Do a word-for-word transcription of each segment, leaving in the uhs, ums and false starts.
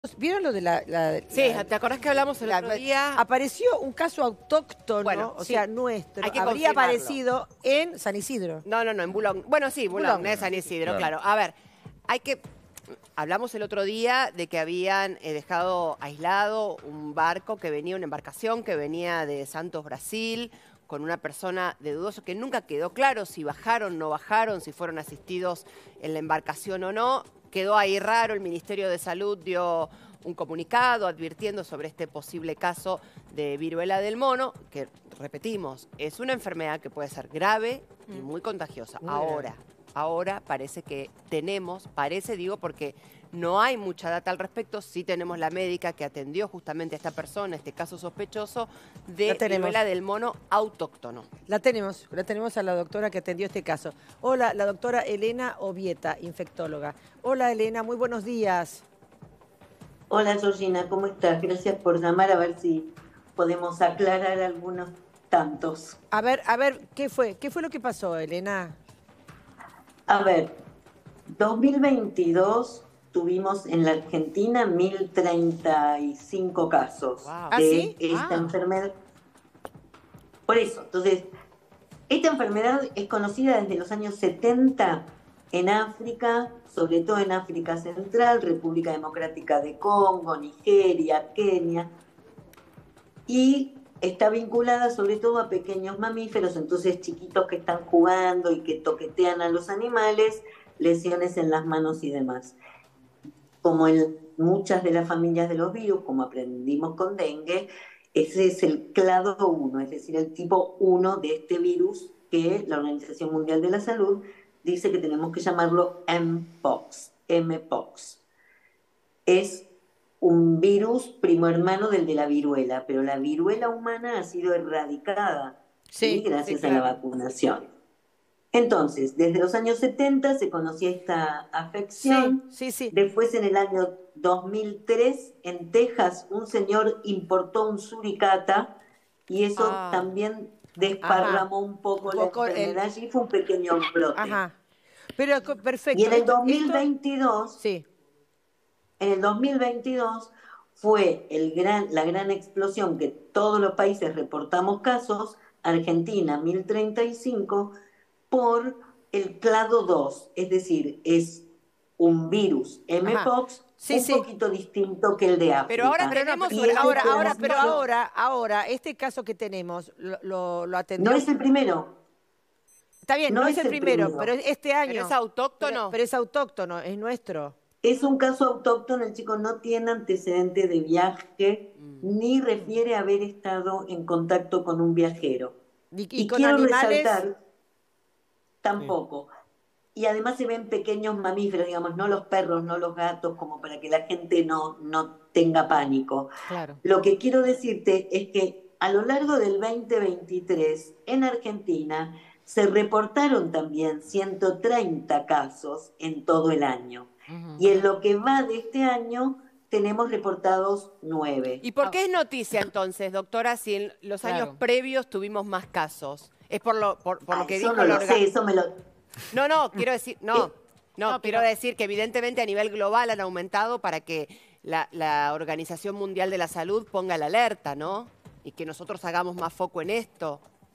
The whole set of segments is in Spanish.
¿Vieron lo de la... la Sí, la, ¿te acordás que hablamos el la, otro día? Apareció un caso autóctono, Bueno, o sí, sea, nuestro. hay que Habría confirmarlo. aparecido en San Isidro. No, no, no, en Boulogne. Bueno, sí, Boulogne, Boulogne. es San Isidro, Claro. claro. A ver, hay que... Hablamos el otro día de que habían eh, dejado aislado un barco que venía, una embarcación que venía de Santos, Brasil, con una persona de dudoso que nunca quedó claro si bajaron, no bajaron, si fueron asistidos en la embarcación o no. Quedó ahí raro, el Ministerio de Salud dio un comunicado advirtiendo sobre este posible caso de viruela del mono, que, repetimos, es una enfermedad que puede ser grave y muy contagiosa. Muy Ahora, grave. ahora parece que tenemos, parece, digo, porque no hay mucha data al respecto, sí tenemos la médica que atendió justamente a esta persona, este caso sospechoso de La tenemos. viruela del mono autóctono. La tenemos, la tenemos a la doctora que atendió este caso. Hola, la doctora Elena Obieta, infectóloga. Hola, Elena, muy buenos días. Hola Georgina, ¿cómo estás? Gracias por llamar a ver si podemos aclarar algunos tantos. A ver, a ver, ¿qué fue? ¿Qué fue lo que pasó, Elena? A ver, dos mil veintidós tuvimos en la Argentina mil treinta y cinco casos Wow. ¿Ah, de sí? esta Ah. enfermedad. Por eso, entonces, esta enfermedad es conocida desde los años setenta en África, sobre todo en África Central, República Democrática de Congo, Nigeria, Kenia, y está vinculada sobre todo a pequeños mamíferos, entonces chiquitos que están jugando y que toquetean a los animales, lesiones en las manos y demás. Como en muchas de las familias de los virus, como aprendimos con dengue, ese es el clado uno, es decir, el tipo uno de este virus que la Organización Mundial de la Salud dice que tenemos que llamarlo M-Pox, M-Pox. Es un virus primo hermano del de la viruela, pero la viruela humana ha sido erradicada, Sí, ¿sí? gracias sí, a la claro. vacunación. Entonces, desde los años setenta se conocía esta afección. Sí, sí, sí. Después, en el año dos mil tres, en Texas, un señor importó un suricata y eso Ah. también desparramó un poco, Un poco la el- enfermedad. Allí fue un pequeño brote. Ajá. Pero co- perfecto. Y en el Esto- dos mil esto- veintidós, Sí. en el dos mil veintidós fue el gran, la gran explosión que todos los países reportamos casos, Argentina mil treinta y cinco, por el clado dos, es decir, es un virus M-Pox Sí, un sí. poquito distinto que el de África. Pero ahora Pero no, tenemos... pero Y ese ahora, fue ahora, el pero primero. ahora, ahora, este caso que tenemos, lo, lo, lo atendió. No es el primero. Está bien, no, no es el primero, pero es este año. ¿Pero es autóctono? Pero, pero es autóctono, es nuestro. Es un caso autóctono, el chico no tiene antecedente de viaje, Mm. ni refiere haber estado en contacto con un viajero. Y, y Y con quiero animales. resaltar, tampoco. Y además se ven pequeños mamíferos, digamos, no los perros, no los gatos, como para que la gente no, no tenga pánico. Claro. Lo que quiero decirte es que a lo largo del veinte veintitrés, en Argentina, se reportaron también ciento treinta casos en todo el año. Ujú. Y en lo que va de este año, tenemos reportados nueve. ¿Y por qué es noticia entonces, doctora, si en los años Claro. previos tuvimos más casos? Es por lo, por, por lo Ah, que eso dijo no el lo orga- sé, eso me lo... No, no, quiero decir, no, Eh, no, no, quiero pero- decir que evidentemente a nivel global han aumentado para que la, la Organización Mundial de la Salud ponga la alerta, ¿no? Y que nosotros hagamos más foco en esto.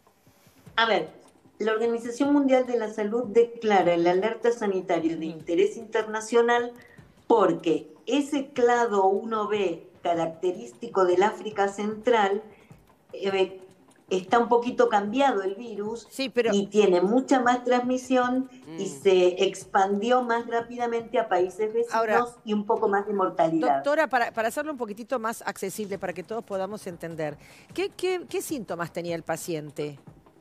A ver, la Organización Mundial de la Salud declara el alerta sanitario de interés internacional porque ese clado uno be característico del África Central eh, está un poquito cambiado el virus Sí, pero- y tiene mucha más transmisión y Mm. se expandió más rápidamente a países vecinos Ahora, y un poco más de mortalidad. Doctora, para, para hacerlo un poquitito más accesible, para que todos podamos entender, ¿qué, qué, qué síntomas tenía el paciente?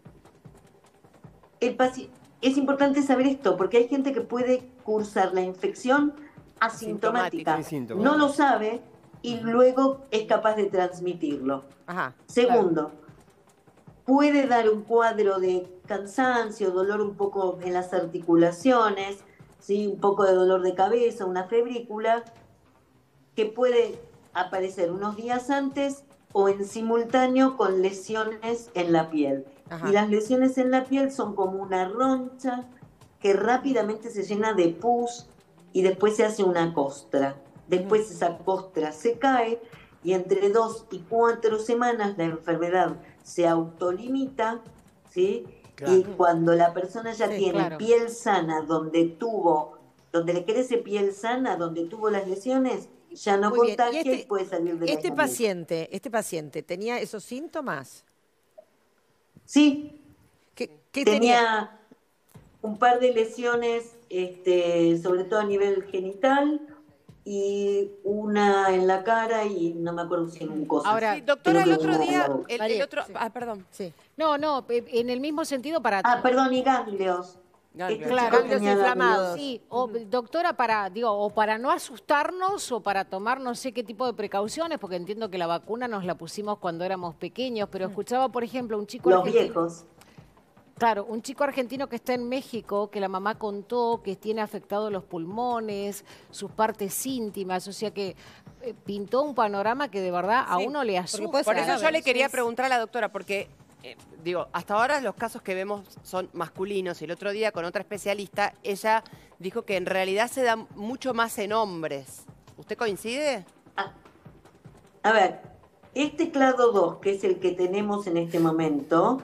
El paci- es importante saber esto porque hay gente que puede cursar la infección asintomática, Asintomática. Sin síntomas. no lo sabe y luego es capaz de transmitirlo. Ajá. Segundo, puede dar un cuadro de cansancio, dolor un poco en las articulaciones, ¿sí? Un poco de dolor de cabeza, una febrícula, que puede aparecer unos días antes o en simultáneo con lesiones en la piel. Ajá. Y las lesiones en la piel son como una roncha que rápidamente se llena de pus y después se hace una costra. después esa costra se cae y entre dos y cuatro semanas la enfermedad se autolimita, ¿sí? Claro. Y cuando la persona ya Sí, tiene claro. piel sana, donde tuvo, donde le crece piel sana, donde tuvo las lesiones, ya no Muy bien. contagia Y y, este, puede salir de la este paciente, este paciente, ¿tenía esos síntomas? Sí, ¿Qué, qué tenía? tenía un par de lesiones, este, sobre todo a nivel genital, y una en la cara y no me acuerdo si en un coso. Ahora, Sí, doctora, Creo el que otro una en la día, boca. el, el María, otro, sí. ah, perdón. Sí. No, no, eh, en el mismo sentido para... Ah, perdón, y ganglios. Ganglios. Este Claro. chico Ganglios tenía inflamados. ganglios. Sí, o, doctora, para, digo, o para no asustarnos o para tomar no sé qué tipo de precauciones, porque entiendo que la vacuna nos la pusimos cuando éramos pequeños, pero escuchaba, por ejemplo, un chico Los argentino. viejos. Claro, un chico argentino que está en México, que la mamá contó que tiene afectados los pulmones, sus partes íntimas, o sea que eh, pintó un panorama que de verdad a Sí, uno le asusta. puede Por ser eso yo grave. le quería preguntar a la doctora, porque, eh, digo, hasta ahora los casos que vemos son masculinos y el otro día con otra especialista, ella dijo que en realidad se da mucho más en hombres. ¿Usted coincide? A, a ver, este clado dos, que es el que tenemos en este momento,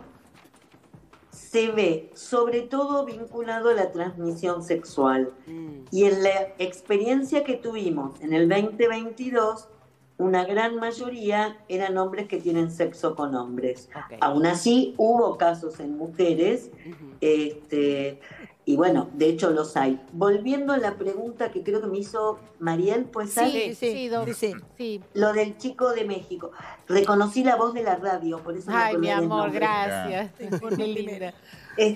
se ve sobre todo vinculado a la transmisión sexual. Mm. Y en la experiencia que tuvimos en el veinte veintidós, una gran mayoría eran hombres que tienen sexo con hombres. Ok. Aún así, hubo casos en mujeres, Ujú. este, y bueno, de hecho los hay. Volviendo a la pregunta que creo que me hizo Mariel, pues Sí, Sí, sí, sí, doc- sí, sí. sí. lo del chico de México. Reconocí la voz de la radio, por eso me Ay, acordé mi del amor, nombre. gracias. Qué linda. Eh,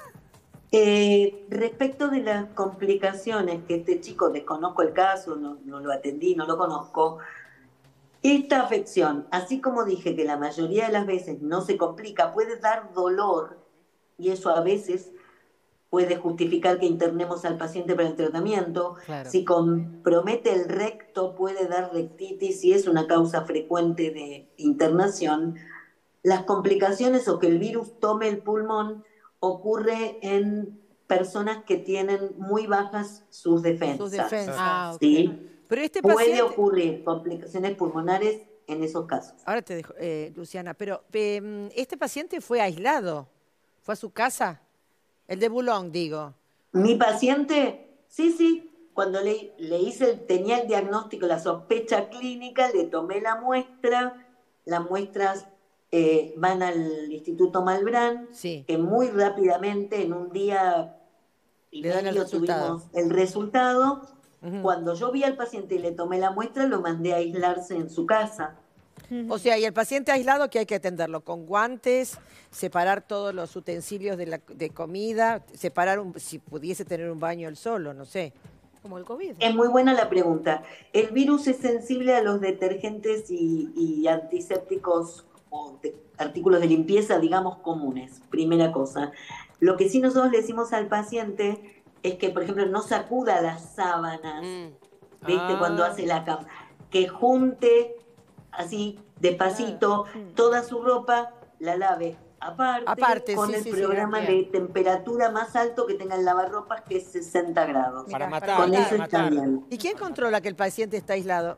eh, respecto de las complicaciones que este chico, desconozco el caso, no, no lo atendí, no lo conozco, esta afección, así como dije que la mayoría de las veces no se complica, puede dar dolor y eso a veces puede justificar que internemos al paciente para el tratamiento. Claro. Si compromete el recto, puede dar rectitis y es una causa frecuente de internación. Las complicaciones o que el virus tome el pulmón ocurre en personas que tienen muy bajas sus defensas. Sus defensas. Ah, ok. ¿Sí? Pero este Puede paciente... ocurrir complicaciones pulmonares en esos casos. Ahora te dejo, eh, Luciana, pero eh, este paciente fue aislado, fue a su casa, el de Boulogne, digo. Mi paciente, sí, sí, cuando le, le hice, el, tenía el diagnóstico, la sospecha clínica, le tomé la muestra, las muestras eh, van al Instituto Malbrán, Sí. que muy rápidamente, en un día y Le dan el medio, resultado. tuvimos el resultado. Ujú. Cuando yo vi al paciente y le tomé la muestra, lo mandé a aislarse en su casa. O sea, y el paciente aislado que hay que atenderlo con guantes, separar todos los utensilios de, la, de comida, separar un, si pudiese tener un baño él solo, no sé. Como el COVID. Es muy buena la pregunta. El virus es sensible a los detergentes y, y antisépticos o de- artículos de limpieza, digamos, comunes. Primera cosa. Lo que sí nosotros le decimos al paciente es que, por ejemplo, no sacuda las sábanas, Mm. ¿viste? Ah. Cuando hace la cama. Que junte así, despacito, toda su ropa, la lave aparte, Aparte, con sí, el sí, sí, programa bien. de temperatura más alto que tenga el lavarropas, que es sesenta grados. Para Mirá, matar, Con para eso está matar. bien. ¿Y quién controla que el paciente está aislado?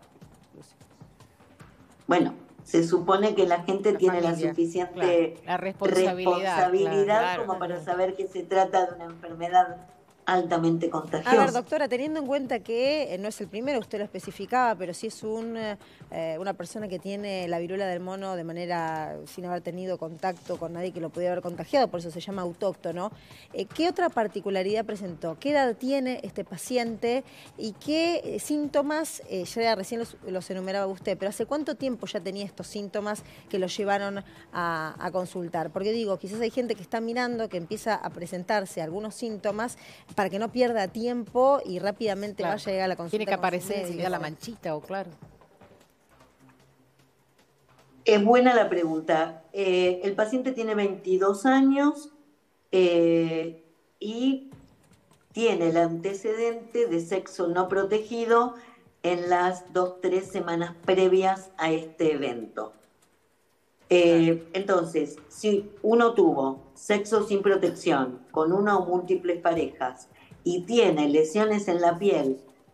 Bueno, se supone que la gente La tiene la familia, suficiente claro. La responsabilidad, responsabilidad claro, como claro. para saber que se trata de una enfermedad altamente A contagiosa. ver, doctora, teniendo en cuenta que eh, no es el primero, usted lo especificaba, pero sí es un, eh, una persona que tiene la viruela del mono de manera, sin haber tenido contacto con nadie que lo pudiera haber contagiado, por eso se llama autóctono. Eh, ¿Qué otra particularidad presentó? ¿Qué edad tiene este paciente y qué eh, síntomas, eh, ya recién los, los enumeraba usted, pero hace cuánto tiempo ya tenía estos síntomas que lo llevaron a, a consultar? Porque digo, quizás hay gente que está mirando, que empieza a presentarse algunos síntomas, para que no pierda tiempo y rápidamente Claro. vaya a llegar a la consulta. Tiene que con su aparecer médico. enseguida la manchita, o claro. Es buena la pregunta. Eh, el paciente tiene veintidós años eh, y tiene el antecedente de sexo no protegido en las dos, tres semanas previas a este evento. Eh, entonces, si uno tuvo sexo sin protección con una o múltiples parejas y tiene lesiones en la piel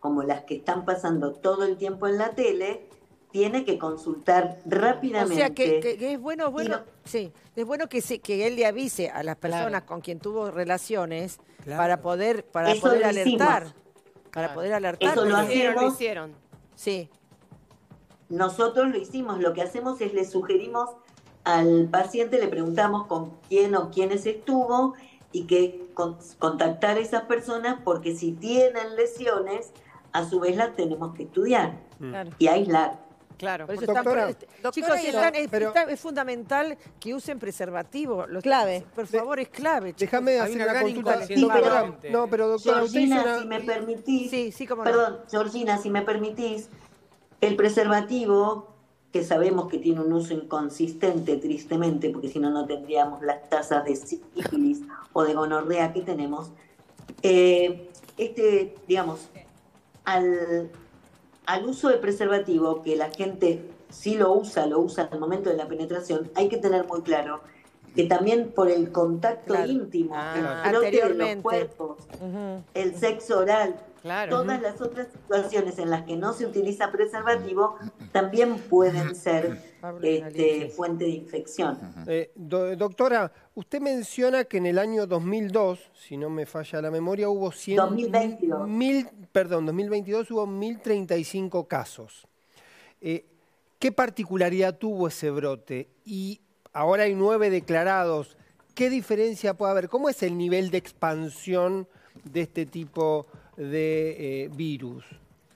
como las que están pasando todo el tiempo en la tele, tiene que consultar rápidamente. O sea, que, que- que es bueno, bueno, lo- sí, es bueno que, se, que él le avise a las personas Claro. con quien tuvo relaciones Claro. para poder, para Eso poder lo alertar. hicimos. Para Claro. poder alertar. Eso lo Lo porque- hicieron, lo hacemos. hicieron. Sí, Nosotros lo hicimos, lo que hacemos es le sugerimos al paciente, le preguntamos con quién o quiénes estuvo y que con- contactar a esas personas porque si tienen lesiones, a su vez las tenemos que estudiar Claro. y aislar. Claro. por eso Doctora, están- doctora, chicos, y están- lo- es, pero- está- es fundamental que usen preservativo. Los- Clave. Por favor, es clave. chicos. Déjame Hay hacer una una gran consulta. inconsciencia Doctora, realmente. no, pero doctora, usted hizo Georgina, una... si me permitís, Sí, sí, cómo no. perdón, Georgina, si me permitís, el preservativo, que sabemos que tiene un uso inconsistente, tristemente, porque si no, no tendríamos las tasas de sífilis o de gonorrea que tenemos, eh, este, digamos, al, al uso de preservativo, que la gente sí lo usa, lo usa al momento de la penetración, hay que tener muy claro que también por el contacto Claro. íntimo, Ah. el frote de los Anteriormente. cuerpos, Ujú. el sexo oral, Claro. todas las otras situaciones en las que no se utiliza preservativo también pueden ser Pablo este, Analisis. fuente de infección. Eh, do- doctora, usted menciona que en el año dos mil dos, si no me falla la memoria, hubo cien, dos mil veintidós. mil, perdón, dos mil veintidós hubo mil treinta y cinco casos. Eh, ¿Qué particularidad tuvo ese brote? Y ahora hay nueve declarados. ¿Qué diferencia puede haber? ¿Cómo es el nivel de expansión de este tipo de eh, virus?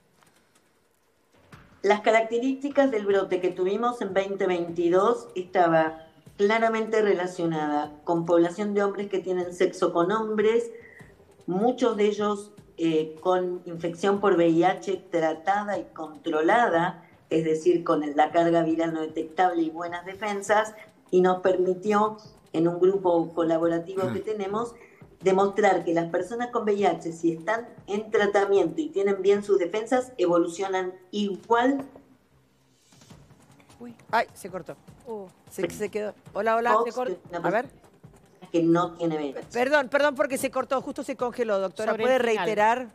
Las características del brote que tuvimos en veinte veintidós estaba claramente relacionada con población de hombres que tienen sexo con hombres, muchos de ellos eh, con infección por V I H tratada y controlada, es decir, con la carga viral no detectable y buenas defensas, y nos permitió, en un grupo colaborativo que tenemos, demostrar que las personas con V I H, si están en tratamiento y tienen bien sus defensas, evolucionan igual Ay, se cortó. Uh, Se, se quedó. Hola, hola. Fox, se cortó. que una A ver. que no tiene V I H. Perdón, perdón porque se cortó, justo se congeló, doctora. Sobre ¿Puede el final. reiterar?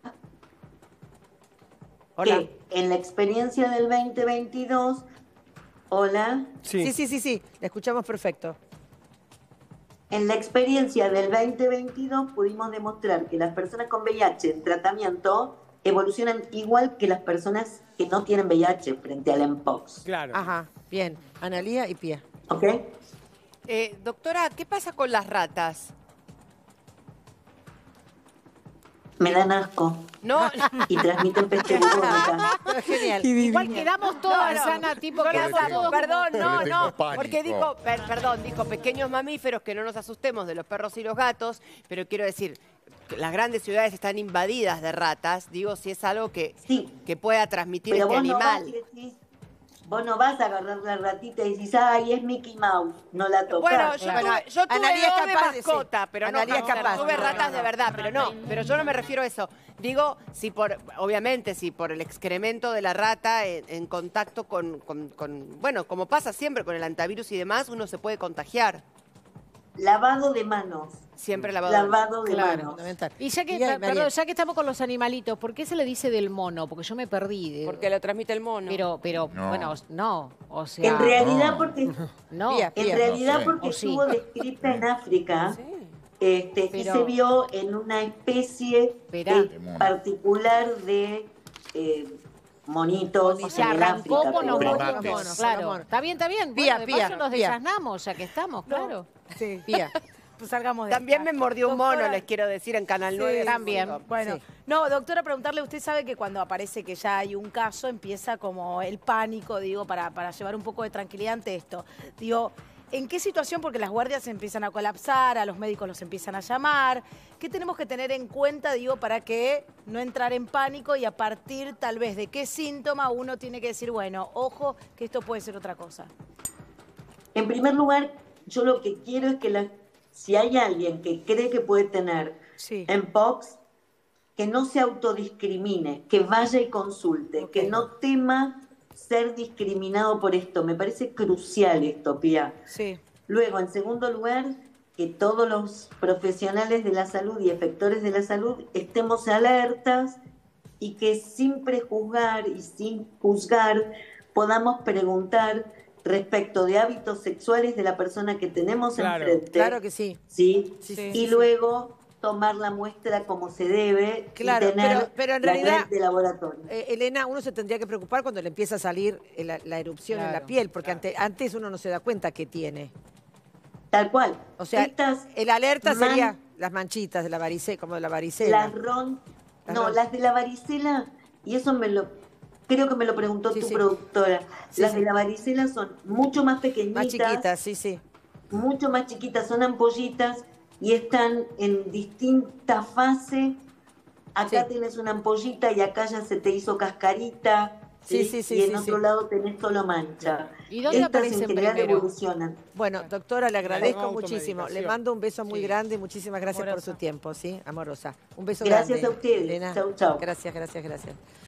Hola. Que en la experiencia del veinte veintidós, hola, Sí, sí, sí, sí. La escuchamos perfecto. en la experiencia del veinte veintidós pudimos demostrar que las personas con V I H en tratamiento evolucionan igual que las personas que no tienen V I H frente al Mpox. Claro. Ajá, bien. Analía y Pía. ¿Ok? Eh, doctora, ¿qué pasa con las ratas? Me dan asco No, y transmiten peste bubónica. Genial. Igual quedamos todas, No, no. Ana, tipo, No, quedamos no, todos. perdón, Pero no, le tengo no, pánico. porque dijo, per- perdón, dijo pequeños mamíferos, que no nos asustemos de los perros y los gatos, pero quiero decir, que las grandes ciudades están invadidas de ratas, digo, si es algo que, Sí, que pueda transmitir pero este vos no, vas animal. y decís, vos no vas a agarrar la ratita y decís, ay, es Mickey Mouse, no la tocás. Bueno, yo Claro. tuve, yo tuve Analía es dos de capaz de- sí. mascota, pero no, Analía es hamster, capaz. tuve No, no, ratas no. de verdad, pero no, pero yo no me refiero a eso. Digo, si por, obviamente, si por el excremento de la rata en, en contacto con, con- con- bueno, como pasa siempre con el antivirus y demás, uno se puede contagiar. Lavado de manos. Siempre lavado. Lavado de Claro, manos. fundamental. Y ya que, Pía y per- María. perdón, ya que estamos con los animalitos, ¿por qué se le dice del mono? Porque yo me perdí. de- Porque lo transmite el mono. Pero, pero, No. bueno, no. O sea, En realidad, no. porque, no. Pía. en realidad sé. porque O sí. estuvo descrita en África. Sí. Este, y Pero- se vio en una especie Esperá. de- De mono. particular de eh, monitos O sea, en el arrancó África. con los pero- Primates. monos, Monos, claro. monos. Está bien, está bien. Pía, Bueno, de pía, paso nos pía. desasnamos, ya que estamos, claro. Sí, Pía. pues salgamos de También acá. me mordió un Doctora, mono, les quiero decir, en Canal Sí, nueve. también. Bueno, Sí. no, doctora, preguntarle, usted sabe que cuando aparece que ya hay un caso, empieza como el pánico, digo, para, para llevar un poco de tranquilidad ante esto. Digo, ¿en qué situación? Porque las guardias se empiezan a colapsar, a los médicos los empiezan a llamar. ¿Qué tenemos que tener en cuenta, digo, para que no entrar en pánico y a partir tal vez de qué síntoma uno tiene que decir, bueno, ojo, que esto puede ser otra cosa? En primer lugar, yo lo que quiero es que la- si hay alguien que cree que puede tener Sí. Mpox, que no se autodiscrimine, que vaya y consulte, Ok. que no tema ser discriminado por esto. Me parece crucial esto, Pía. Sí. Luego, en segundo lugar, que todos los profesionales de la salud y efectores de la salud estemos alertas y que sin prejuzgar y sin juzgar podamos preguntar respecto de hábitos sexuales de la persona que tenemos Claro, enfrente. Claro que sí. ¿Sí? Sí, sí, y sí, sí. luego tomar la muestra como se debe Claro, y tener pero- pero en la realidad, red de laboratorio. Eh, Elena, uno se tendría que preocupar cuando le empieza a salir eh, la, la erupción en la Claro, piel, porque ante- antes uno no se da cuenta que tiene. Tal cual. O sea, Estas el alerta man- sería las manchitas de la varicela, como de la varicela. Las ron, Las no, ron- las de la varicela, y eso me lo, creo que me lo preguntó Sí, tu sí. productora. Sí, las sí. de la varicela son mucho más pequeñitas, Más chiquitas, sí, sí. mucho más chiquitas, son ampollitas y están en distintas fases. Acá Sí. tenés una ampollita y acá ya se te hizo cascarita. Sí, sí, sí, y en sí, otro sí. lado tenés solo mancha. ¿Y dónde Estas aparecen en general primero? evolucionan. Bueno, doctora, le agradezco Claro, muchísimo. Le automedicación. mando un beso muy Sí. grande. Muchísimas gracias por Amorosa. su tiempo, ¿sí? Amorosa. Un beso Gracias grande. a ustedes. Elena. Chau, chau. Gracias, gracias, gracias.